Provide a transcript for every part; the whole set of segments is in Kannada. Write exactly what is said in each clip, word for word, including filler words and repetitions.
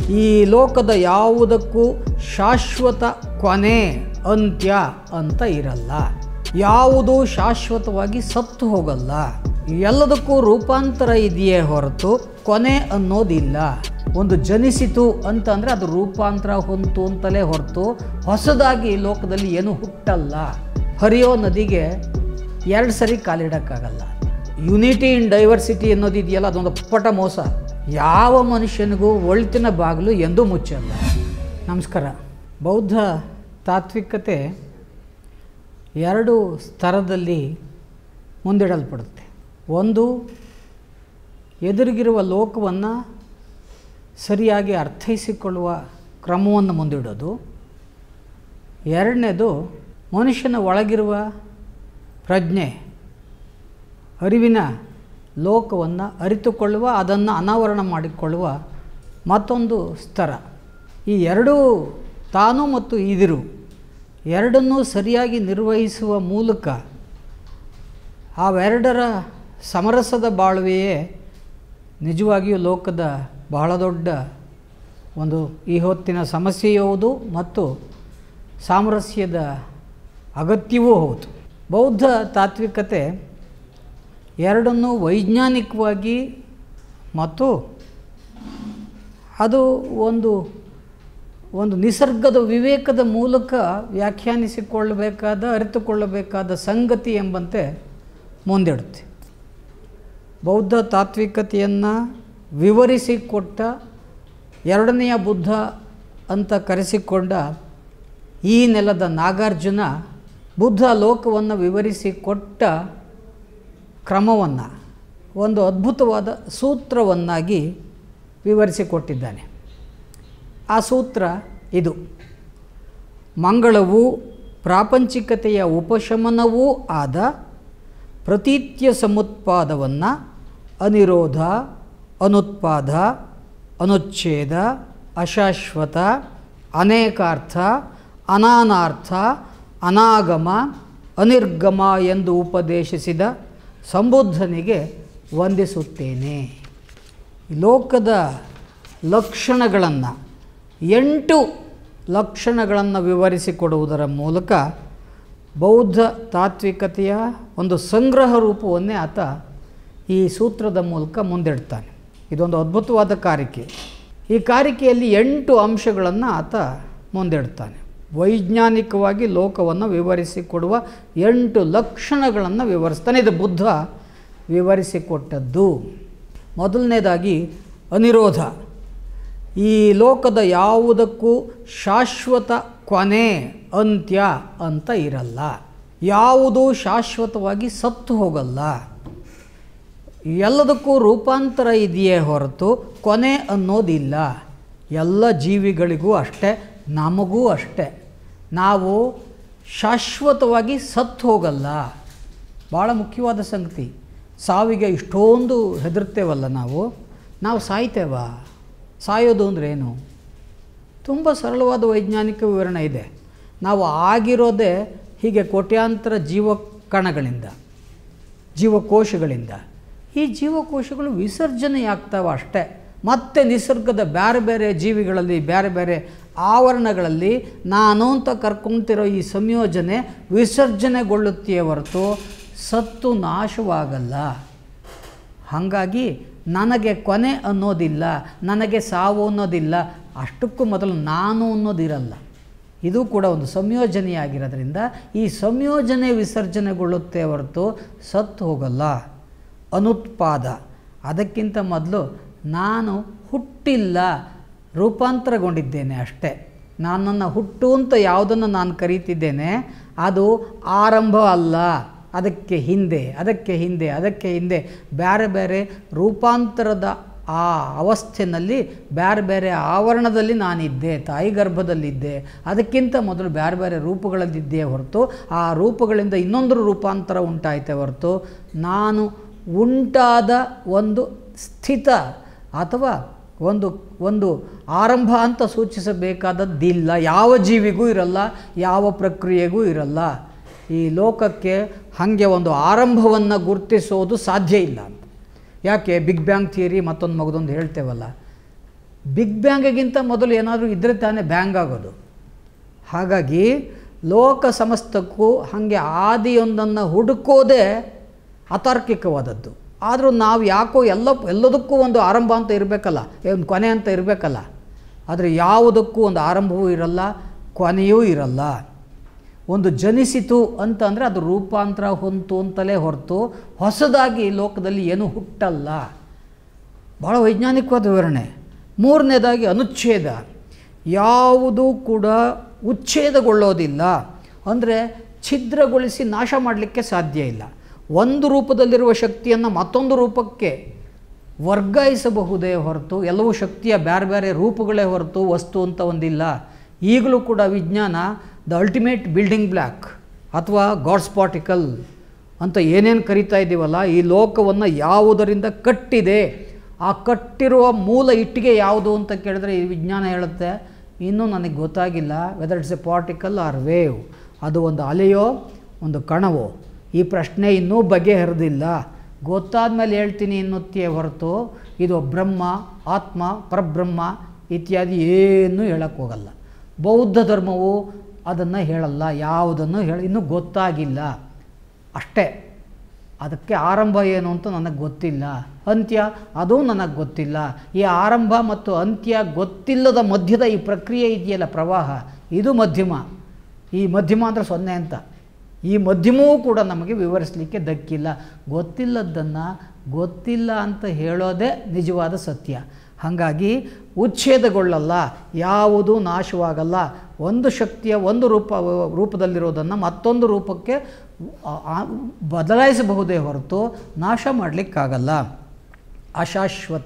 ಈ ಲೋಕದ ಯಾವುದಕ್ಕೂ ಶಾಶ್ವತ ಕೊನೆ ಅಂತ್ಯ ಅಂತ ಇರಲ್ಲ. ಯಾವುದು ಶಾಶ್ವತವಾಗಿ ಸತ್ತು ಹೋಗಲ್ಲ. ಎಲ್ಲದಕ್ಕೂ ರೂಪಾಂತರ ಇದೆಯೇ ಹೊರತು ಕೊನೆ ಅನ್ನೋದಿಲ್ಲ. ಒಂದು ಜನಿಸಿತು ಅಂತಂದರೆ ಅದು ರೂಪಾಂತರ ಹೊಂತು ಅಂತಲೇ ಹೊರತು ಹೊಸದಾಗಿ ಲೋಕದಲ್ಲಿ ಏನೂ ಹುಟ್ಟಲ್ಲ. ಹರಿಯೋ ನದಿಗೆ ಎರಡು ಸರಿ ಕಾಲಿಡೋಕ್ಕಾಗಲ್ಲ. ಯುನಿಟಿ ಇನ್ ಡೈವರ್ಸಿಟಿ ಅನ್ನೋದು ಇದೆಯಲ್ಲ, ಅದೊಂದು ಪಟ ಮೋಸ. ಯಾವ ಮನುಷ್ಯನಿಗೂ ಒಳಿತಿನ ಬಾಗಿಲು ಎಂದೂ ಮುಚ್ಚಲ್ಲ. ನಮಸ್ಕಾರ. ಬೌದ್ಧ ತಾತ್ವಿಕತೆ ಎರಡು ಸ್ತರದಲ್ಲಿ ಮುಂದಿಡಲ್ಪಡುತ್ತೆ. ಒಂದು, ಎದುರಿಗಿರುವ ಲೋಕವನ್ನು ಸರಿಯಾಗಿ ಅರ್ಥೈಸಿಕೊಳ್ಳುವ ಕ್ರಮವನ್ನು ಮುಂದಿಡೋದು. ಎರಡನೇದು, ಮನುಷ್ಯನ ಒಳಗಿರುವ ಪ್ರಜ್ಞೆ, ಅರಿವಿನ ಲೋಕವನ್ನು ಅರಿತುಕೊಳ್ಳುವ, ಅದನ್ನು ಅನಾವರಣ ಮಾಡಿಕೊಳ್ಳುವ ಮತ್ತೊಂದು ಸ್ತರ. ಈ ಎರಡೂ, ತಾನು ಮತ್ತು ಇದಿರು ಎರಡನ್ನೂ ಸರಿಯಾಗಿ ನಿರ್ವಹಿಸುವ ಮೂಲಕ ಅವೆರಡರ ಸಮರಸದ ಬಾಳ್ವೆಯೇ ನಿಜವಾಗಿಯೂ ಲೋಕದ ಬಹಳ ದೊಡ್ಡ ಒಂದು ಈ ಹೊತ್ತಿನ ಸಮಸ್ಯೆಯೂ ಹೌದು ಮತ್ತು ಸಾಮರಸ್ಯದ ಅಗತ್ಯವೂ ಹೌದು. ಬೌದ್ಧ ತಾತ್ವಿಕತೆ ಎರಡನ್ನೂ ವೈಜ್ಞಾನಿಕವಾಗಿ ಮತ್ತು ಅದು ಒಂದು ಒಂದು ನಿಸರ್ಗದ ವಿವೇಕದ ಮೂಲಕ ವ್ಯಾಖ್ಯಾನಿಸಿಕೊಳ್ಳಬೇಕಾದ, ಅರಿತುಕೊಳ್ಳಬೇಕಾದ ಸಂಗತಿ ಎಂಬಂತೆ ಮುಂದಿಡುತ್ತೆ. ಬೌದ್ಧ ತಾತ್ವಿಕತೆಯನ್ನು ವಿವರಿಸಿಕೊಟ್ಟ ಎರಡನೆಯ ಬುದ್ಧ ಅಂತ ಕರೆಸಿಕೊಂಡ ಈ ನೆಲದ ನಾಗಾರ್ಜುನ ಬುದ್ಧ ಲೋಕವನ್ನು ವಿವರಿಸಿಕೊಟ್ಟ ಕ್ರಮವನ್ನು ಒಂದು ಅದ್ಭುತವಾದ ಸೂತ್ರವನ್ನಾಗಿ ವಿವರಿಸಿಕೊಟ್ಟಿದ್ದಾನೆ. ಆ ಸೂತ್ರ ಇದು: ಮಂಗಳವೂ ಪ್ರಾಪಂಚಿಕತೆಯ ಉಪಶಮನವೂ ಆದ ಪ್ರತೀತ್ಯ ಸಮುತ್ಪಾದವನ್ನು ಅನಿರೋಧ, ಅನುತ್ಪಾದ, ಅನುಚ್ಛೇದ, ಅಶಾಶ್ವತ, ಅನೇಕಾರ್ಥ, ಅನಾನಾರ್ಥ, ಅನಾಗಮ, ಅನಿರ್ಗಮ ಎಂದು ಉಪದೇಶಿಸಿದ ಸಂಬುದ್ಧನಿಗೆ ವಂದಿಸುತ್ತೇನೆ. ಲೋಕದ ಲಕ್ಷಣಗಳನ್ನು, ಎಂಟು ಲಕ್ಷಣಗಳನ್ನು ವಿವರಿಸಿಕೊಡುವುದರ ಮೂಲಕ ಬೌದ್ಧ ತಾತ್ವಿಕತೆಯ ಒಂದು ಸಂಗ್ರಹ ರೂಪವನ್ನೇ ಆತ ಈ ಸೂತ್ರದ ಮೂಲಕ ಮುಂದಿಡ್ತಾನೆ. ಇದೊಂದು ಅದ್ಭುತವಾದ ಕಾರಿಕೆ. ಈ ಕಾರಿಕೆಯಲ್ಲಿ ಎಂಟು ಅಂಶಗಳನ್ನು ಆತ ಮುಂದಿಡ್ತಾನೆ. ವೈಜ್ಞಾನಿಕವಾಗಿ ಲೋಕವನ್ನು ವಿವರಿಸಿಕೊಡುವ ಎಂಟು ಲಕ್ಷಣಗಳನ್ನು ವಿವರಿಸ್ತಾನೆ. ಇದು ಬುದ್ಧ ವಿವರಿಸಿಕೊಟ್ಟದ್ದು. ಮೊದಲನೇದಾಗಿ ಅನಿರೋಧ. ಈ ಲೋಕದ ಯಾವುದಕ್ಕೂ ಶಾಶ್ವತ ಕೊನೆ ಅಂತ್ಯ ಅಂತ ಇರಲ್ಲ. ಯಾವುದೂ ಶಾಶ್ವತವಾಗಿ ಸತ್ತು ಹೋಗಲ್ಲ. ಎಲ್ಲದಕ್ಕೂ ರೂಪಾಂತರ ಇದೆಯೇ ಹೊರತು ಕೊನೆ ಅನ್ನೋದಿಲ್ಲ. ಎಲ್ಲ ಜೀವಿಗಳಿಗೂ ಅಷ್ಟೇ, ನಮಗೂ ಅಷ್ಟೇ. ನಾವು ಶಾಶ್ವತವಾಗಿ ಸತ್ತು ಹೋಗಲ್ಲ. ಭಾಳ ಮುಖ್ಯವಾದ ಸಂಗತಿ. ಸಾವಿಗೆ ಇಷ್ಟೊಂದು ಹೆದರ್ತೇವಲ್ಲ ನಾವು. ನಾವು ಸಾಯ್ತೇವ? ಸಾಯೋದು ಅಂದರೆ ಏನು? ತುಂಬ ಸರಳವಾದ ವೈಜ್ಞಾನಿಕ ವಿವರಣೆ ಇದೆ. ನಾವು ಆಗಿರೋದೇ ಹೀಗೆ ಕೋಟ್ಯಾಂತರ ಜೀವಕಣಗಳಿಂದ, ಜೀವಕೋಶಗಳಿಂದ. ಈ ಜೀವಕೋಶಗಳು ವಿಸರ್ಜನೆಯಾಗ್ತಾವೆ ಅಷ್ಟೇ. ಮತ್ತು ನಿಸರ್ಗದ ಬೇರೆ ಬೇರೆ ಜೀವಿಗಳಲ್ಲಿ, ಬೇರೆ ಬೇರೆ ಆವರಣಗಳಲ್ಲಿ ನಾನು ಅಂತ ಕರ್ಕೊತಿರೋ ಈ ಸಂಯೋಜನೆ ವಿಸರ್ಜನೆಗೊಳ್ಳುತ್ತೆಯೇ ಹೊರತು ಸತ್ತು ನಾಶವಾಗಲ್ಲ. ಹಾಗಾಗಿ ನನಗೆ ಕೊನೆ ಅನ್ನೋದಿಲ್ಲ, ನನಗೆ ಸಾವು ಅನ್ನೋದಿಲ್ಲ. ಅಷ್ಟಕ್ಕೂ ಮೊದಲು ನಾನು ಅನ್ನೋದಿರಲ್ಲ. ಇದು ಕೂಡ ಒಂದು ಸಂಯೋಜನೆಯಾಗಿರೋದ್ರಿಂದ ಈ ಸಂಯೋಜನೆ ವಿಸರ್ಜನೆಗೊಳ್ಳುತ್ತೆ ಹೊರತು ಸತ್ತು ಹೋಗಲ್ಲ. ಅನುತ್ಪಾದ. ಅದಕ್ಕಿಂತ ಮೊದಲು ನಾನು ಹುಟ್ಟಿಲ್ಲ, ರೂಪಾಂತರಗೊಂಡಿದ್ದೇನೆ ಅಷ್ಟೇ. ನನ್ನನ್ನು ಹುಟ್ಟು ಅಂತ ಯಾವುದನ್ನು ನಾನು ಕರೀತಿದ್ದೇನೆ ಅದು ಆರಂಭ ಅಲ್ಲ. ಅದಕ್ಕೆ ಹಿಂದೆ ಅದಕ್ಕೆ ಹಿಂದೆ ಅದಕ್ಕೆ ಹಿಂದೆ ಬೇರೆ ಬೇರೆ ರೂಪಾಂತರದ ಆ ಅವಸ್ಥೆಯಲ್ಲಿ ಬೇರೆ ಬೇರೆ ಆವರಣದಲ್ಲಿ ನಾನಿದ್ದೆ. ತಾಯಿ ಗರ್ಭದಲ್ಲಿದ್ದೆ. ಅದಕ್ಕಿಂತ ಮೊದಲು ಬೇರೆ ಬೇರೆ ರೂಪಗಳಲ್ಲಿದ್ದೇ ಹೊರತು ಆ ರೂಪಗಳಿಂದ ಇನ್ನೊಂದು ರೂಪಾಂತರ ಉಂಟಾಯಿತೆ ಹೊರತು ನಾನು ಉಂಟಾದ ಒಂದು ಸ್ಥಿತ ಅಥವಾ ಒಂದು ಒಂದು ಆರಂಭ ಅಂತ ಸೂಚಿಸಬೇಕಾದದ್ದಿಲ್ಲ. ಯಾವ ಜೀವಿಗೂ ಇರಲ್ಲ, ಯಾವ ಪ್ರಕ್ರಿಯೆಗೂ ಇರಲ್ಲ. ಈ ಲೋಕಕ್ಕೆ ಹಾಗೆ ಒಂದು ಆರಂಭವನ್ನು ಗುರುತಿಸೋದು ಸಾಧ್ಯ ಇಲ್ಲ ಅಂತ. ಯಾಕೆ? ಬಿಗ್ ಬ್ಯಾಂಗ್ ಥಿಯರಿ ಮತ್ತೊಂದು ಮಗದೊಂದು ಹೇಳ್ತೇವಲ್ಲ, ಬಿಗ್ ಬ್ಯಾಂಗಿಗಿಂತ ಮೊದಲು ಏನಾದರೂ ಇದ್ದರೆ ತಾನೇ ಬ್ಯಾಂಗ್ ಆಗೋದು. ಹಾಗಾಗಿ ಲೋಕ ಸಮಸ್ತಕ್ಕೂ ಹಾಗೆ ಆದಿಯೊಂದನ್ನು ಹುಡುಕೋದೇ ಅತಾರ್ಕಿಕವಾದದ್ದು. ಆದರೂ ನಾವು ಯಾಕೋ ಎಲ್ಲ ಎಲ್ಲದಕ್ಕೂ ಒಂದು ಆರಂಭ ಅಂತ ಇರಬೇಕಲ್ಲ, ಒಂದು ಕೊನೆ ಅಂತ ಇರಬೇಕಲ್ಲ. ಆದರೆ ಯಾವುದಕ್ಕೂ ಒಂದು ಆರಂಭವೂ ಇರಲ್ಲ, ಕೊನೆಯೂ ಇರಲ್ಲ. ಒಂದು ಜನಿಸಿತು ಅಂತ ಅಂದರೆ ಅದು ರೂಪಾಂತರ ಹೊಂತು ಅಂತಲೇ ಹೊರತು ಹೊಸದಾಗಿ ಲೋಕದಲ್ಲಿ ಏನೂ ಹುಟ್ಟಲ್ಲ. ಭಾಳ ವೈಜ್ಞಾನಿಕವಾದ ವಿವರಣೆ. ಮೂರನೇದಾಗಿ ಅನುಚ್ಛೇದ. ಯಾವುದೂ ಕೂಡ ಉಚ್ಛೇದಗೊಳ್ಳೋದಿಲ್ಲ, ಅಂದರೆ ಛಿದ್ರಗೊಳಿಸಿ ನಾಶ ಮಾಡಲಿಕ್ಕೆ ಸಾಧ್ಯ ಇಲ್ಲ. ಒಂದು ರೂಪದಲ್ಲಿರುವ ಶಕ್ತಿಯನ್ನು ಮತ್ತೊಂದು ರೂಪಕ್ಕೆ ವರ್ಗಾಯಿಸಬಹುದೇ ಹೊರತು ಎಲ್ಲವೂ ಶಕ್ತಿಯ ಬೇರೆ ಬೇರೆ ರೂಪಗಳೇ ಹೊರತು ವಸ್ತು ಅಂತ ಒಂದಿಲ್ಲ. ಈಗಲೂ ಕೂಡ ವಿಜ್ಞಾನ ದ ಅಲ್ಟಿಮೇಟ್ ಬಿಲ್ಡಿಂಗ್ ಬ್ಲಾಕ್ ಅಥವಾ ಗಾಡ್ಸ್ ಪಾರ್ಟಿಕಲ್ ಅಂತ ಏನೇನು ಕರಿತಾ ಇದ್ದೀವಲ್ಲ, ಈ ಲೋಕವನ್ನು ಯಾವುದರಿಂದ ಕಟ್ಟಿದೆ, ಆ ಕಟ್ಟಿರುವ ಮೂಲ ಇಟ್ಟಿಗೆ ಯಾವುದು ಅಂತ ಕೇಳಿದ್ರೆ ಈ ವಿಜ್ಞಾನ ಹೇಳುತ್ತೆ ಇನ್ನೂ ನನಗೆ ಗೊತ್ತಾಗಿಲ್ಲ. Whether it's a particle or wave, ಅದು ಒಂದು ಅಲೆಯೋ ಒಂದು ಕಣವೋ, ಈ ಪ್ರಶ್ನೆ ಇನ್ನೂ ಬಗೆಹರಿದಿಲ್ಲ. ಗೊತ್ತಾದ ಮೇಲೆ ಹೇಳ್ತೀನಿ ಎನ್ನುತ್ತೆಯೇ ಹೊರತು ಇದು ಬ್ರಹ್ಮ, ಆತ್ಮ, ಪರಬ್ರಹ್ಮ ಇತ್ಯಾದಿ ಏನೂ ಹೇಳೋಕ್ಕೋಗಲ್ಲ. ಬೌದ್ಧ ಧರ್ಮವು ಅದನ್ನು ಹೇಳಲ್ಲ, ಯಾವುದನ್ನು ಹೇಳ ಇನ್ನೂ ಗೊತ್ತಾಗಿಲ್ಲ ಅಷ್ಟೇ. ಅದಕ್ಕೆ ಆರಂಭ ಏನು ಅಂತ ನನಗೆ ಗೊತ್ತಿಲ್ಲ, ಅಂತ್ಯ ಅದೂ ನನಗೆ ಗೊತ್ತಿಲ್ಲ. ಈ ಆರಂಭ ಮತ್ತು ಅಂತ್ಯ ಗೊತ್ತಿಲ್ಲದ ಮಧ್ಯದ ಈ ಪ್ರಕ್ರಿಯೆ ಇದೆಯಲ್ಲ, ಪ್ರವಾಹ, ಇದು ಮಧ್ಯಮ. ಈ ಮಧ್ಯಮ ಅಂದರೆ ಸೊನ್ನೆ ಅಂತ. ಈ ಮಧ್ಯಮವೂ ಕೂಡ ನಮಗೆ ವಿವರಿಸಲಿಕ್ಕೆ ದಕ್ಕಿಲ್ಲ. ಗೊತ್ತಿಲ್ಲದ್ದನ್ನು ಗೊತ್ತಿಲ್ಲ ಅಂತ ಹೇಳೋದೇ ನಿಜವಾದ ಸತ್ಯ. ಹಾಗಾಗಿ ಉಚ್ಛೇದಗೊಳ್ಳಲ್ಲ, ಯಾವುದೂ ನಾಶವಾಗಲ್ಲ. ಒಂದು ಶಕ್ತಿಯ ಒಂದು ರೂಪ ರೂಪದಲ್ಲಿರೋದನ್ನು ಮತ್ತೊಂದು ರೂಪಕ್ಕೆ ಬದಲಾಯಿಸಬಹುದೇ ಹೊರತು ನಾಶ ಮಾಡಲಿಕ್ಕಾಗಲ್ಲ. ಅಶಾಶ್ವತ.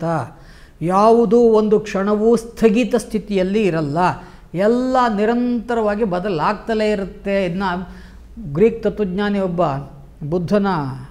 ಯಾವುದೂ ಒಂದು ಕ್ಷಣವೂ ಸ್ಥಗಿತ ಸ್ಥಿತಿಯಲ್ಲಿ ಇರಲ್ಲ, ಎಲ್ಲ ನಿರಂತರವಾಗಿ ಬದಲಾಗ್ತಲೇ ಇರುತ್ತೆ. ಇನ್ನು ಗ್ರೀಕ್ ತತ್ವಜ್ಞಾನಿ ಒಬ್ಬ ಬುದ್ಧನ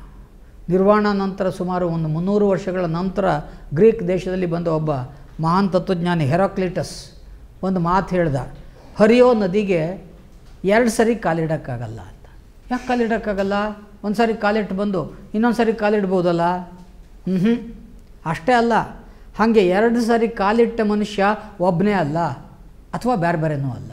ನಿರ್ವಾಣ ನಂತರ ಸುಮಾರು ಒಂದು ಮುನ್ನೂರು ವರ್ಷಗಳ ನಂತರ ಗ್ರೀಕ್ ದೇಶದಲ್ಲಿ ಬಂದ ಒಬ್ಬ ಮಹಾನ್ ತತ್ವಜ್ಞಾನಿ ಹೆರಾಕ್ಲಿಟಸ್ ಒಂದು ಮಾತು ಹೇಳ್ದ, ಹರಿಯೋ ನದಿಗೆ ಎರಡು ಸರಿ ಕಾಲಿಡೋಕ್ಕಾಗಲ್ಲ ಅಂತ. ಯಾಕೆ ಕಾಲಿಡೋಕ್ಕಾಗಲ್ಲ? ಒಂದು ಸಾರಿ ಕಾಲಿಟ್ಟು ಬಂದು ಇನ್ನೊಂದು ಸಾರಿ ಕಾಲಿಡ್ಬೋದಲ್ಲ? ಹ್ಞೂ ಅಷ್ಟೇ ಅಲ್ಲ, ಹಾಗೆ ಎರಡು ಸಾರಿ ಕಾಲಿಟ್ಟ ಮನುಷ್ಯ ಒಬ್ಬನೇ ಅಲ್ಲ, ಅಥವಾ ಬೇರೆ ಬೇರೆನೂ ಅಲ್ಲ.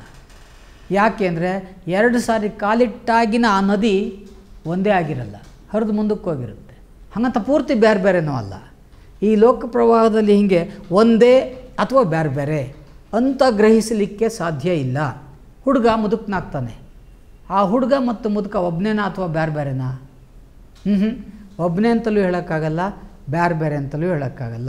ಯಾಕೆ ಅಂದರೆ ಎರಡು ಸಾರಿ ಕಾಲಿಟ್ಟಾಗಿನ ಆ ನದಿ ಒಂದೇ ಆಗಿರಲ್ಲ, ಹರಿದು ಮುಂದಕ್ಕೆ ಹೋಗಿರುತ್ತೆ. ಹಾಗಂತ ಪೂರ್ತಿ ಬೇರೆ ಬೇರೆನೂ ಅಲ್ಲ. ಈ ಲೋಕ ಪ್ರವಾಹದಲ್ಲಿ ಹೀಗೆ ಒಂದೇ ಅಥವಾ ಬೇರೆ ಬೇರೆ ಅಂತ ಗ್ರಹಿಸಲಿಕ್ಕೆ ಸಾಧ್ಯ ಇಲ್ಲ. ಹುಡುಗ ಮುದುಕನಾಗ್ತಾನೆ, ಆ ಹುಡುಗ ಮತ್ತು ಮುದುಕ ಒಬ್ಬನೇನಾ ಅಥವಾ ಬೇರೆ ಬೇರೆನಾ? ಹ್ಞೂ ಹ್ಞೂ ಒಬ್ಬನೇ ಅಂತಲೂ ಹೇಳೋಕ್ಕಾಗಲ್ಲ, ಬೇರೆ ಬೇರೆ ಅಂತಲೂ ಹೇಳೋಕ್ಕಾಗಲ್ಲ.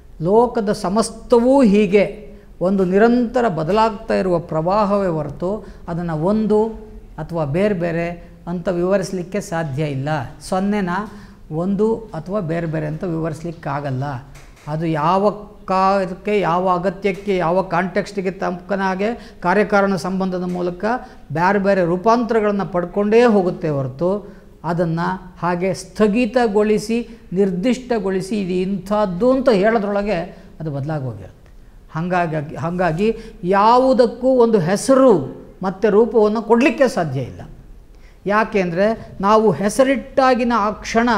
ಲೋಕದ ಸಮಸ್ತವೂ ಹೀಗೆ ಒಂದು ನಿರಂತರ ಬದಲಾಗ್ತಾ ಇರುವ ಪ್ರವಾಹವೇ ಹೊರತು ಅದನ್ನು ಒಂದು ಅಥವಾ ಬೇರೆ ಬೇರೆ ಅಂತ ವಿವರಿಸಲಿಕ್ಕೆ ಸಾಧ್ಯ ಇಲ್ಲ. ಸೊನ್ನೆನ ಒಂದು ಅಥವಾ ಬೇರೆ ಬೇರೆ ಅಂತ ವಿವರಿಸಲಿಕ್ಕಾಗಲ್ಲ. ಅದು ಯಾವ ಕಾಲಕ್ಕೆ, ಯಾವ ಅಗತ್ಯಕ್ಕೆ, ಯಾವ ಕಾಂಟೆಕ್ಸ್ಟಿಗೆ ತಕ್ಕನಾಗೆ ಕಾರ್ಯಕಾರಣ ಸಂಬಂಧದ ಮೂಲಕ ಬೇರೆ ಬೇರೆ ರೂಪಾಂತರಗಳನ್ನು ಪಡ್ಕೊಂಡೇ ಹೋಗುತ್ತೆ ಹೊರತು ಅದನ್ನು ಹಾಗೆ ಸ್ಥಗಿತಗೊಳಿಸಿ ನಿರ್ದಿಷ್ಟಗೊಳಿಸಿ ಇದು ಇಂಥದ್ದು ಅಂತ ಹೇಳೋದ್ರೊಳಗೆ ಅದು ಬದಲಾಗೋಗಿರುತ್ತೆ. ಹಾಗಾಗಿ ಹಾಗಾಗಿ ಯಾವುದಕ್ಕೂ ಒಂದು ಹೆಸರು ಮತ್ತು ರೂಪವನ್ನು ಕೊಡಲಿಕ್ಕೆ ಸಾಧ್ಯ ಇಲ್ಲ. ಯಾಕೆಂದರೆ ನಾವು ಹೆಸರಿಟ್ಟಾಗಿನ ಆ ಕ್ಷಣ,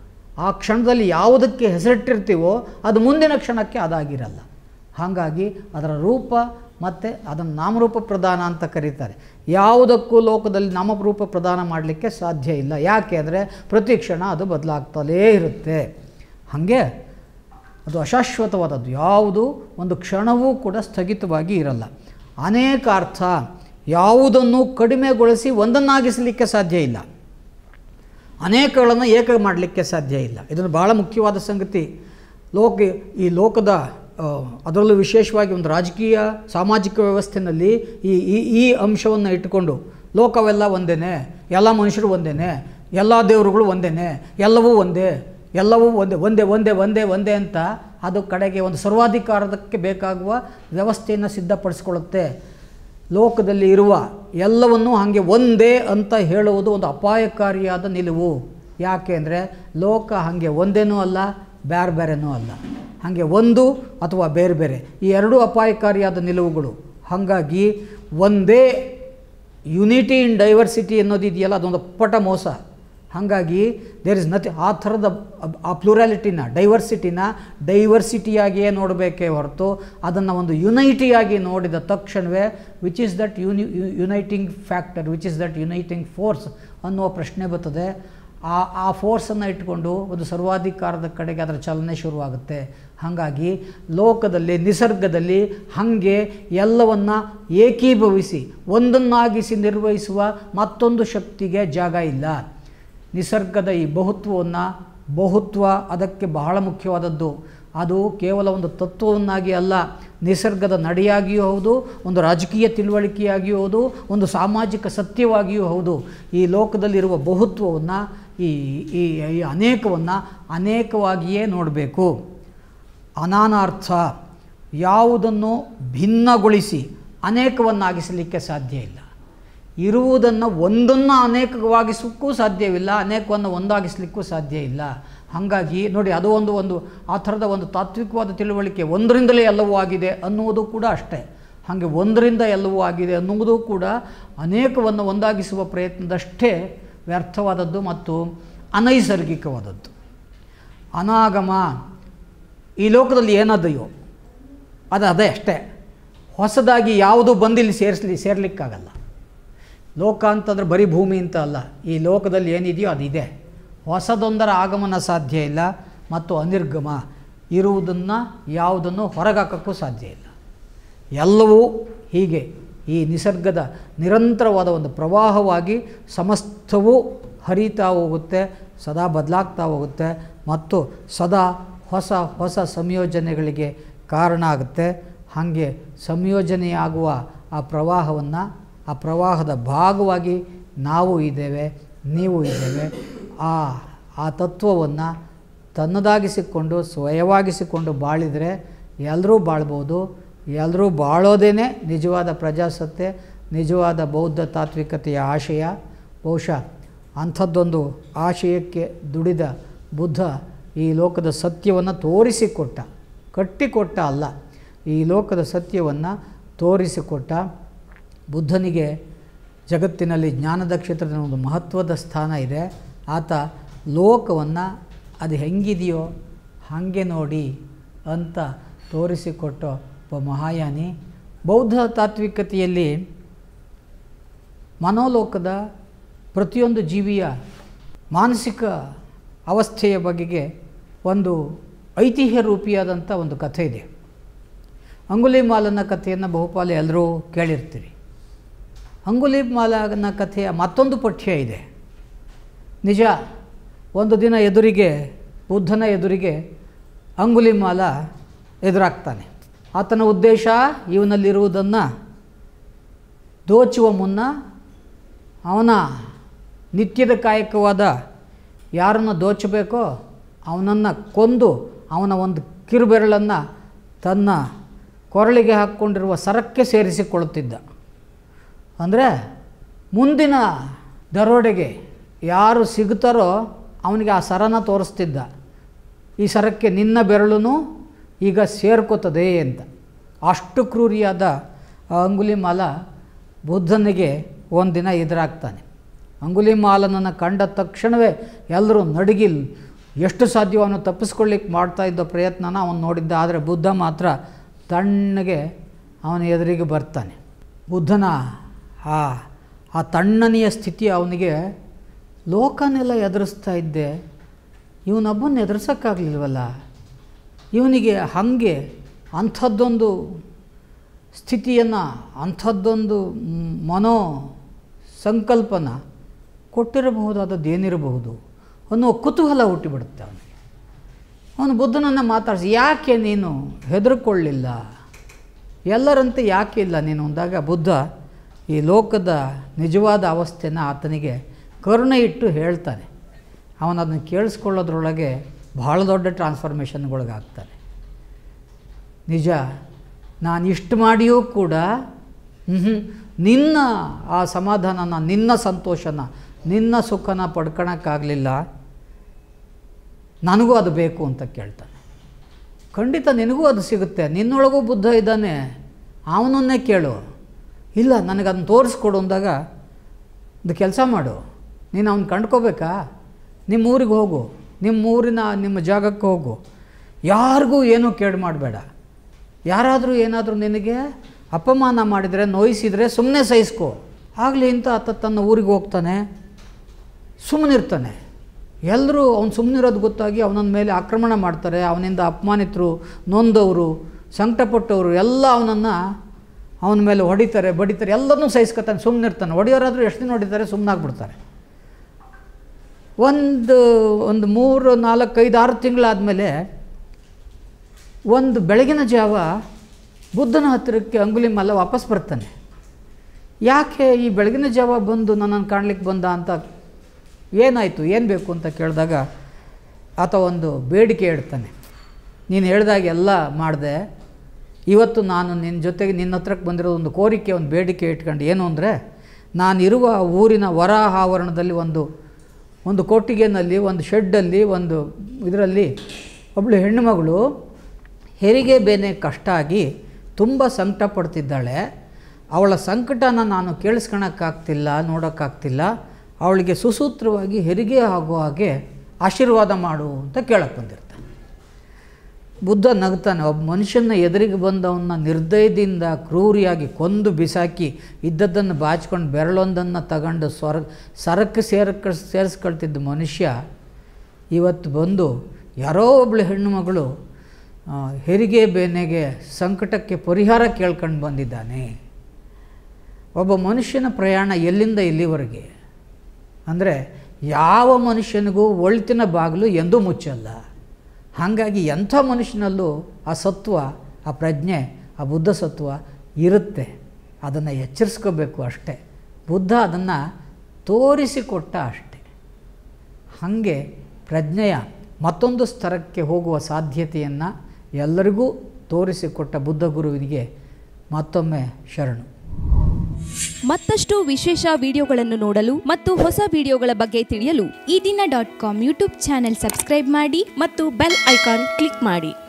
ಆ ಕ್ಷಣದಲ್ಲಿ ಯಾವುದಕ್ಕೆ ಹೆಸರಿಟ್ಟಿರ್ತೀವೋ ಅದು ಮುಂದಿನ ಕ್ಷಣಕ್ಕೆ ಅದಾಗಿರಲ್ಲ. ಹಾಗಾಗಿ ಅದರ ರೂಪ ಮತ್ತು ಅದನ್ನು ನಾಮರೂಪ ಪ್ರದಾನ ಅಂತ ಕರೀತಾರೆ. ಯಾವುದಕ್ಕೂ ಲೋಕದಲ್ಲಿ ನಾಮರೂಪ ಪ್ರದಾನ ಮಾಡಲಿಕ್ಕೆ ಸಾಧ್ಯ ಇಲ್ಲ. ಯಾಕೆ ಅಂದರೆ ಪ್ರತಿ ಕ್ಷಣ ಅದು ಬದಲಾಗ್ತಲೇ ಇರುತ್ತೆ. ಹಾಗೆ ಅದು ಅಶಾಶ್ವತವಾದದ್ದು, ಯಾವುದು ಒಂದು ಕ್ಷಣವೂ ಕೂಡ ಸ್ಥಗಿತವಾಗಿ ಇರಲ್ಲ. ಅನೇಕ ಅರ್ಥ. ಯಾವುದನ್ನು ಕಡಿಮೆಗೊಳಿಸಿ ಒಂದನ್ನಾಗಿಸಲಿಕ್ಕೆ ಸಾಧ್ಯ ಇಲ್ಲ, ಅನೇಕಗಳನ್ನು ಏಕ ಮಾಡಲಿಕ್ಕೆ ಸಾಧ್ಯ ಇಲ್ಲ. ಇದನ್ನು ಭಾಳ ಮುಖ್ಯವಾದ ಸಂಗತಿ. ಲೋಕ ಈ ಲೋಕದ ಅದರಲ್ಲೂ ವಿಶೇಷವಾಗಿ ಒಂದು ರಾಜಕೀಯ ಸಾಮಾಜಿಕ ವ್ಯವಸ್ಥೆಯಲ್ಲಿ ಈ ಈ ಈ ಅಂಶವನ್ನು ಇಟ್ಟುಕೊಂಡು ಲೋಕವೆಲ್ಲ ಒಂದೇ, ಎಲ್ಲ ಮನುಷ್ಯರು ಒಂದೇ, ಎಲ್ಲ ದೇವರುಗಳು ಒಂದೇ, ಎಲ್ಲವೂ ಒಂದೇ, ಎಲ್ಲವೂ ಒಂದೇ ಒಂದೇ ಒಂದೇ ಒಂದೇ ಒಂದೇ ಅಂತ ಅದು ಕಡೆಗೆ ಒಂದು ಸರ್ವಾಧಿಕಾರದಕ್ಕೆ ಬೇಕಾಗುವ ವ್ಯವಸ್ಥೆಯನ್ನು ಸಿದ್ಧಪಡಿಸ್ಕೊಳ್ಳುತ್ತೆ. ಲೋಕದಲ್ಲಿ ಇರುವ ಎಲ್ಲವನ್ನೂ ಹಾಗೆ ಒಂದೇ ಅಂತ ಹೇಳುವುದು ಒಂದು ಅಪಾಯಕಾರಿಯಾದ ನಿಲುವು. ಯಾಕೆ ಅಂದರೆ ಲೋಕ ಹಾಗೆ ಒಂದೇನೂ ಅಲ್ಲ, ಬೇರೆ ಬೇರೆನೂ ಅಲ್ಲ. ಹಾಗೆ ಒಂದು ಅಥವಾ ಬೇರೆ ಬೇರೆ ಈ ಎರಡೂ ಅಪಾಯಕಾರಿಯಾದ ನಿಲುವುಗಳು. ಹಾಗಾಗಿ ಒಂದೇ ಯುನಿಟಿ ಇನ್ ಡೈವರ್ಸಿಟಿ ಅನ್ನೋದು ಇದೆಯಲ್ಲ, ಅದೊಂದು ಅಪ್ಪಟ ಮೋಸ. ಹಾಗಾಗಿ ದೇರ್ ಇಸ್ ನಥಿಂಗ್ ಆ ಥರದ ಆ ಪ್ಲೂರಾಲಿಟಿನ ಡೈವರ್ಸಿಟಿನ ಡೈವರ್ಸಿಟಿಯಾಗಿಯೇ ನೋಡಬೇಕೇ ಹೊರತು ಅದನ್ನು ಒಂದು ಯುನೈಟಿಯಾಗಿ ನೋಡಿದ ತಕ್ಷಣವೇ which is that uni uniting factor which is that uniting force ಅನ್ನುವ ಪ್ರಶ್ನೆ ಬರ್ತದೆ. ಆ ಆ ಫೋರ್ಸನ್ನು ಇಟ್ಕೊಂಡು ಒಂದು ಸರ್ವಾಧಿಕಾರದ ಕಡೆಗೆ ಅದರ ಚಲನೆ ಶುರುವಾಗುತ್ತೆ. ಹಾಗಾಗಿ ಲೋಕದಲ್ಲಿ ನಿಸರ್ಗದಲ್ಲಿ ಹಾಗೆ ಎಲ್ಲವನ್ನು ಏಕೀಭವಿಸಿ ಒಂದನ್ನಾಗಿಸಿ ನಿರ್ವಹಿಸುವ ಮತ್ತೊಂದು ಶಕ್ತಿಗೆ ಜಾಗ ಇಲ್ಲ. ನಿಸರ್ಗದ ಈ ಬಹುತ್ವವನ್ನು ಬಹುತ್ವ ಅದಕ್ಕೆ ಬಹಳ ಮುಖ್ಯವಾದದ್ದು. ಅದು ಕೇವಲ ಒಂದು ತತ್ವವನ್ನಾಗಿ ಅಲ್ಲ, ನಿಸರ್ಗದ ನಡೆಯಾಗಿಯೂ ಹೌದು, ಒಂದು ರಾಜಕೀಯ ತಿಳುವಳಿಕೆಯಾಗಿಯೂ ಹೌದು, ಒಂದು ಸಾಮಾಜಿಕ ಸತ್ಯವಾಗಿಯೂ ಹೌದು. ಈ ಲೋಕದಲ್ಲಿರುವ ಬಹುತ್ವವನ್ನು ಈ ಈ ಈ ಅನೇಕವನ್ನು ಅನೇಕವಾಗಿಯೇ ನೋಡಬೇಕು. ಅನಾನಾರ್ಥ ಯಾವುದನ್ನು ಭಿನ್ನಗೊಳಿಸಿ ಅನೇಕವನ್ನಾಗಿಸಲಿಕ್ಕೆ ಸಾಧ್ಯ ಇಲ್ಲ. ಇರುವುದನ್ನು ಒಂದನ್ನು ಅನೇಕವಾಗಿಸಲಿಕ್ಕೂ ಸಾಧ್ಯವಿಲ್ಲ, ಅನೇಕವನ್ನು ಒಂದಾಗಿಸಲಿಕ್ಕೂ ಸಾಧ್ಯ ಇಲ್ಲ. ಹಾಗಾಗಿ ನೋಡಿ, ಅದು ಒಂದು ಒಂದು ಆ ಥರದ ಒಂದು ತಾತ್ವಿಕವಾದ ತಿಳುವಳಿಕೆ. ಒಂದರಿಂದಲೇ ಎಲ್ಲವೂ ಆಗಿದೆ ಅನ್ನುವುದು ಕೂಡ ಅಷ್ಟೇ. ಹಾಗೆ ಒಂದರಿಂದ ಎಲ್ಲವೂ ಆಗಿದೆ ಅನ್ನುವುದು ಕೂಡ ಅನೇಕವನ್ನು ಒಂದಾಗಿಸುವ ಪ್ರಯತ್ನದಷ್ಟೇ ವ್ಯರ್ಥವಾದದ್ದು ಮತ್ತು ಅನೈಸರ್ಗಿಕವಾದದ್ದು. ಅನಾಗಮ ಈ ಲೋಕದಲ್ಲಿ ಏನದೆಯೋ ಅದು ಅದೇ ಅಷ್ಟೇ. ಹೊಸದಾಗಿ ಯಾವುದು ಬಂದಿಲ್ಲಿ ಸೇರಿಸಲಿ ಸೇರಲಿಕ್ಕಾಗಲ್ಲ. ಲೋಕ ಅಂತಂದರೆ ಬರೀ ಭೂಮಿ ಅಂತ ಅಲ್ಲ, ಈ ಲೋಕದಲ್ಲಿ ಏನಿದೆಯೋ ಅದಿದೆ. ಹೊಸದೊಂದರ ಆಗಮನ ಸಾಧ್ಯ ಇಲ್ಲ ಮತ್ತು ಅನಿರ್ಗಮ ಇರುವುದನ್ನು ಯಾವುದನ್ನು ಹೊರಗಾಕೋಕ್ಕೂ ಸಾಧ್ಯ ಇಲ್ಲ. ಎಲ್ಲವೂ ಹೀಗೆ ಈ ನಿಸರ್ಗದ ನಿರಂತರವಾದ ಒಂದು ಪ್ರವಾಹವಾಗಿ ಸಮಸ್ತವೂ ಹರಿತಾ ಹೋಗುತ್ತೆ, ಸದಾ ಬದಲಾಗ್ತಾ ಹೋಗುತ್ತೆ ಮತ್ತು ಸದಾ ಹೊಸ ಹೊಸ ಸಂಯೋಜನೆಗಳಿಗೆ ಕಾರಣ ಆಗುತ್ತೆ. ಹಾಗೆ ಸಂಯೋಜನೆಯಾಗುವ ಆ ಪ್ರವಾಹವನ್ನು ಆ ಪ್ರವಾಹದ ಭಾಗವಾಗಿ ನಾವು ಇದ್ದೇವೆ, ನೀವು ಇದ್ದೇವೆ. ಆ ಆ ತತ್ವವನ್ನು ತನ್ನದಾಗಿಸಿಕೊಂಡು ಸ್ವಯವಾಗಿಸಿಕೊಂಡು ಬಾಳಿದರೆ ಎಲ್ಲರೂ ಬಾಳ್ಬೋದು. ಎಲ್ಲರೂ ಬಾಳೋದೇ ನಿಜವಾದ ಪ್ರಜಾಸತ್ತೆ, ನಿಜವಾದ ಬೌದ್ಧ ತಾತ್ವಿಕತೆಯ ಆಶಯ. ಬಹುಶಃ ಅಂಥದ್ದೊಂದು ಆಶಯಕ್ಕೆ ದುಡಿದ ಬುದ್ಧ ಈ ಲೋಕದ ಸತ್ಯವನ್ನು ತೋರಿಸಿಕೊಟ್ಟ, ಕಟ್ಟಿಕೊಟ್ಟ ಅಲ್ಲ, ಈ ಲೋಕದ ಸತ್ಯವನ್ನು ತೋರಿಸಿಕೊಟ್ಟ. ಬುದ್ಧನಿಗೆ ಜಗತ್ತಿನಲ್ಲಿ ಜ್ಞಾನದ ಕ್ಷೇತ್ರದ ಒಂದು ಮಹತ್ವದ ಸ್ಥಾನ ಇದೆ. ಆತ ಲೋಕವನ್ನು ಅದು ಹೆಂಗಿದೆಯೋ ಹಾಗೆ ನೋಡಿ ಅಂತ ತೋರಿಸಿಕೊಟ್ಟ ಒಬ್ಬ ಮಹಾಯಾನಿ. ಬೌದ್ಧ ತಾತ್ವಿಕತೆಯಲ್ಲಿ ಮನೋಲೋಕದ ಪ್ರತಿಯೊಂದು ಜೀವಿಯ ಮಾನಸಿಕ ಅವಸ್ಥೆಯ ಬಗೆಗೆ ಒಂದು ಐತಿಹ್ಯ ರೂಪಿಯಾದಂಥ ಒಂದು ಕಥೆ ಇದೆ. ಅಂಗುಲಿಮಾಲನ ಕಥೆಯನ್ನು ಬಹುಪಾಲು ಎಲ್ಲರೂ ಕೇಳಿರ್ತೀರಿ. ಅಂಗುಲಿಮಾಲನ ಕಥೆಯ ಮತ್ತೊಂದು ಪಠ್ಯ ಇದೆ. ನಿಜ, ಒಂದು ದಿನ ಎದುರಿಗೆ ಬುದ್ಧನ ಎದುರಿಗೆ ಅಂಗುಲಿಮಾಲ ಎದುರಾಗ್ತಾನೆ. ಆತನ ಉದ್ದೇಶ ಇವನಲ್ಲಿರುವುದನ್ನು ದೋಚುವ ಮುನ್ನ ಅವನ ನಿತ್ಯದ ಕಾಯಕವಾದ ಯಾರನ್ನು ದೋಚಬೇಕೋ ಅವನನ್ನು ಕೊಂದು ಅವನ ಒಂದು ಕಿರುಬೆರಳನ್ನು ತನ್ನ ಕೊರಳಿಗೆ ಹಾಕ್ಕೊಂಡಿರುವ ಸರಕ್ಕೆ ಸೇರಿಸಿಕೊಳ್ಳುತ್ತಿದ್ದ. ಅಂದರೆ ಮುಂದಿನ ದರೋಡೆಗೆ ಯಾರು ಸಿಗುತ್ತಾರೋ ಅವನಿಗೆ ಆ ಸರನ ತೋರಿಸ್ತಿದ್ದ. ಈ ಸರಕ್ಕೆ ನಿನ್ನ ಬೆರಳು ಈಗ ಸೇರ್ಕೋತದೆ ಅಂತ. ಅಷ್ಟು ಕ್ರೂರಿಯಾದ ಅಂಗುಲಿಮಾಲ ಬುದ್ಧನಿಗೆ ಒಂದಿನ ಎದುರಾಗ್ತಾನೆ. ಅಂಗುಲಿಮಾಲನನ್ನು ಕಂಡ ತಕ್ಷಣವೇ ಎಲ್ಲರೂ ನಡುಗಿ ಎಷ್ಟು ಸಾಧ್ಯವೋ ಅವನು ತಪ್ಪಿಸ್ಕೊಳ್ಳಿಕ್ಕೆ ಮಾಡ್ತಾಯಿದ್ದ ಪ್ರಯತ್ನನ ಅವನು ನೋಡಿದ್ದ. ಆದರೆ ಬುದ್ಧ ಮಾತ್ರ ತಣ್ಣಗೆ ಅವನ ಎದುರಿಗೆ ಬರ್ತಾನೆ. ಬುದ್ಧನ ಆ ಆ ತಣ್ಣನೆಯ ಸ್ಥಿತಿ ಅವನಿಗೆ, ಲೋಕನೆಲ್ಲ ಎದುರಿಸ್ತಾ ಇದ್ದೆ, ಇವನೊಬ್ಬನ ಎದುರಿಸೋಕ್ಕಾಗಲಿಲ್ವಲ್ಲ, ಇವನಿಗೆ ಹಾಗೆ ಅಂಥದ್ದೊಂದು ಸ್ಥಿತಿಯನ್ನು ಅಂಥದ್ದೊಂದು ಮನೋ ಸಂಕಲ್ಪನ ಕೊಟ್ಟಿರಬಹುದಾದದ್ದು ಏನಿರಬಹುದು ಅನ್ನೋ ಕುತೂಹಲ ಹುಟ್ಟಿಬಿಡುತ್ತೆ ಅವನಿಗೆ. ಅವನು ಬುದ್ಧನನ್ನು ಮಾತಾಡಿಸಿ, ಯಾಕೆ ನೀನು ಹೆದರ್ಕೊಳ್ಳಿಲ್ಲ, ಎಲ್ಲರಂತೆ ಯಾಕೆ ಇಲ್ಲ ನೀನು ಅಂದಾಗ ಬುದ್ಧ ಈ ಲೋಕದ ನಿಜವಾದ ಅವಸ್ಥೆನ ಆತನಿಗೆ ಕರುಣೆ ಇಟ್ಟು ಹೇಳ್ತಾನೆ. ಅವನದನ್ನು ಕೇಳಿಸ್ಕೊಳ್ಳೋದ್ರೊಳಗೆ ಭಾಳ ದೊಡ್ಡ ಟ್ರಾನ್ಸ್ಫಾರ್ಮೇಷನ್ಗೊಳಗಾಗ್ತಾನೆ. ನಿಜ, ನಾನು ಇಷ್ಟು ಮಾಡಿಯೂ ಕೂಡ ನಿನ್ನ ಆ ಸಮಾಧಾನನ, ನಿನ್ನ ಸಂತೋಷನ, ನಿನ್ನ ಸುಖನ ಪಡ್ಕೊಳಕ್ಕಾಗಲಿಲ್ಲ, ನನಗೂ ಅದು ಬೇಕು ಅಂತ ಕೇಳ್ತಾನೆ. ಖಂಡಿತ ನಿನಗೂ ಅದು ಸಿಗುತ್ತೆ, ನಿನ್ನೊಳಗೂ ಬುದ್ಧ ಇದ್ದಾನೆ, ಅವನನ್ನೇ ಕೇಳು. ಇಲ್ಲ, ನನಗದನ್ನು ತೋರಿಸ್ಕೊಡು ಅಂದಾಗ ಒಂದು ಕೆಲಸ ಮಾಡು, ನೀನು ಅವನು ಕಂಡ್ಕೋಬೇಕಾ, ನಿಮ್ಮ ಊರಿಗೆ ಹೋಗು, ನಿಮ್ಮ ಊರಿನ ನಿಮ್ಮ ಜಾಗಕ್ಕೆ ಹೋಗು, ಯಾರಿಗೂ ಏನೂ ಕೇಡು ಮಾಡಬೇಡ. ಯಾರಾದರೂ ಏನಾದರೂ ನಿನಗೆ ಅಪಮಾನ ಮಾಡಿದರೆ, ನೋಯಿಸಿದರೆ ಸುಮ್ಮನೆ ಸಹಿಸ್ಕೋ. ಆಗಲಿ ಅಂತ ಆತ ತನ್ನ ಊರಿಗೆ ಹೋಗ್ತಾನೆ, ಸುಮ್ಮನಿರ್ತಾನೆ. ಎಲ್ಲರೂ ಅವ್ನು ಸುಮ್ಮನಿರೋದು ಗೊತ್ತಾಗಿ ಅವನ ಮೇಲೆ ಆಕ್ರಮಣ ಮಾಡ್ತಾರೆ. ಅವನಿಂದ ಅಪಮಾನಿತರು, ನೊಂದವರು, ಸಂಕಟಪಟ್ಟವರು ಎಲ್ಲ ಅವನನ್ನು ಅವನ ಮೇಲೆ ಹೊಡಿತಾರೆ, ಬಡಿತಾರೆ, ಎಲ್ಲನೂ ಸಹಿಸ್ಕೊತಾನೆ, ಸುಮ್ಮನಿರ್ತಾನೆ. ಹೊಡೆಯೋರಾದರೂ ಎಷ್ಟು ದಿನ ಹೊಡಿತಾರೆ, ಸುಮ್ಮನಾಗ್ಬಿಡ್ತಾರೆ. ಒಂದು ಒಂದು ಮೂರು ನಾಲ್ಕು ಐದು ಆರು ತಿಂಗಳಾದಮೇಲೆ ಒಂದು ಬೆಳಗಿನ ಜಾವ ಬುದ್ಧನ ಹತ್ತಿರಕ್ಕೆ ಅಂಗುಲಿಮಾಲ ವಾಪಸ್ ಬರ್ತಾನೆ. ಯಾಕೆ ಈ ಬೆಳಗಿನ ಜಾವ ಬಂದು ನನ್ನನ್ನು ಕಾಣಲಿಕ್ಕೆ ಬಂದ ಅಂತ, ಏನಾಯಿತು, ಏನು ಬೇಕು ಅಂತ ಕೇಳಿದಾಗ ಆತ ಒಂದು ಬೇಡಿಕೆ ಇಡ್ತಾನೆ. ನೀನು ಹೇಳ್ದಾಗ ಎಲ್ಲ ಮಾಡಿದೆ, ಇವತ್ತು ನಾನು ನಿನ್ನ ಜೊತೆಗೆ ನಿನ್ನ ಹತ್ರಕ್ಕೆ ಬಂದಿರೋ ಒಂದು ಕೋರಿಕೆ, ಒಂದು ಬೇಡಿಕೆ ಇಟ್ಕೊಂಡು, ಏನು ಅಂದರೆ ನಾನಿರುವ ಊರಿನ ಹೊರ ಆವರಣದಲ್ಲಿ ಒಂದು ಒಂದು ಕೊಟ್ಟಿಗೆನಲ್ಲಿ, ಒಂದು ಶೆಡ್ಡಲ್ಲಿ, ಒಂದು ಇದರಲ್ಲಿ ಒಬ್ಬಳು ಹೆಣ್ಣುಮಗಳು ಹೆರಿಗೆ ಬೇನೆ ಕಷ್ಟ ಆಗಿ ತುಂಬ ಸಂಕಟ ಪಡ್ತಿದ್ದಾಳೆ. ಅವಳ ಸಂಕಟನ ನಾನು ಕೇಳಿಸ್ಕೊಳಕ್ಕಾಗ್ತಿಲ್ಲ, ನೋಡೋಕ್ಕಾಗ್ತಿಲ್ಲ. ಅವಳಿಗೆ ಸುಸೂತ್ರವಾಗಿ ಹೆರಿಗೆ ಆಗೋ ಹಾಗೆ ಆಶೀರ್ವಾದ ಮಾಡು ಅಂತ ಕೇಳಕ್ಕೆ ಬಂದಿರ್ತಾನೆ. ಬುದ್ಧ ನಗ್ತಾನೆ. ಒಬ್ಬ ಮನುಷ್ಯನ ಎದುರಿಗೆ ಬಂದವನ್ನ ನಿರ್ದಯದಿಂದ ಕ್ರೂರಿಯಾಗಿ ಕೊಂದು ಬಿಸಾಕಿ ಇದ್ದದ್ದನ್ನು ಬಾಚ್ಕೊಂಡು ಬೆರಳೊಂದನ್ನು ತಗೊಂಡು ಸ್ವರ್ ಸರಕ್ಕೆ ಸೇರಕ್ಕೆ ಸೇರಿಸ್ಕೊಳ್ತಿದ್ದ ಮನುಷ್ಯ ಇವತ್ತು ಬಂದು ಯಾರೋ ಒಬ್ಬಳು ಹೆಣ್ಣು ಮಗಳು ಹೆರಿಗೆ ಬೇನೆಗೆ ಸಂಕಟಕ್ಕೆ ಪರಿಹಾರ ಕೇಳ್ಕೊಂಡು ಬಂದಿದ್ದಾನೆ. ಒಬ್ಬ ಮನುಷ್ಯನ ಪ್ರಯಾಣ ಎಲ್ಲಿಂದ ಇಲ್ಲಿವರೆಗೆ ಅಂದರೆ ಯಾವ ಮನುಷ್ಯನಿಗೂ ಒಳಿತಿನ ಬಾಗಿಲು ಎಂದೂ ಮುಚ್ಚಲ್ಲ. ಹಾಗಾಗಿ ಎಂಥ ಮನುಷ್ಯನಲ್ಲೂ ಆ ಸತ್ವ, ಆ ಪ್ರಜ್ಞೆ, ಆ ಬುದ್ಧ ಸತ್ವ ಇರುತ್ತೆ. ಅದನ್ನು ಎಚ್ಚರಿಸ್ಕೋಬೇಕು ಅಷ್ಟೆ. ಬುದ್ಧ ಅದನ್ನು ತೋರಿಸಿಕೊಟ್ಟ ಅಷ್ಟೆ. ಹಾಗೆ ಪ್ರಜ್ಞೆಯ ಮತ್ತೊಂದು ಸ್ತರಕ್ಕೆ ಹೋಗುವ ಸಾಧ್ಯತೆಯನ್ನು ಎಲ್ಲರಿಗೂ ತೋರಿಸಿಕೊಟ್ಟ ಬುದ್ಧ ಗುರುವಿನಿಗೆ ಮತ್ತೊಮ್ಮೆ ಶರಣು. ಮತ್ತಷ್ಟು ವಿಶೇಷ ವಿಡಿಯೋಗಳನ್ನು ನೋಡಲು ಮತ್ತು ಹೊಸ ವಿಡಿಯೋಗಳ ಬಗ್ಗೆ ತಿಳಿಯಲು ಈ ದಿನ dot com YouTube channel subscribe ಮಾಡಿ ಮತ್ತು ಬೆಲ್ ಐಕಾನ್ ಕ್ಲಿಕ್ ಮಾಡಿ.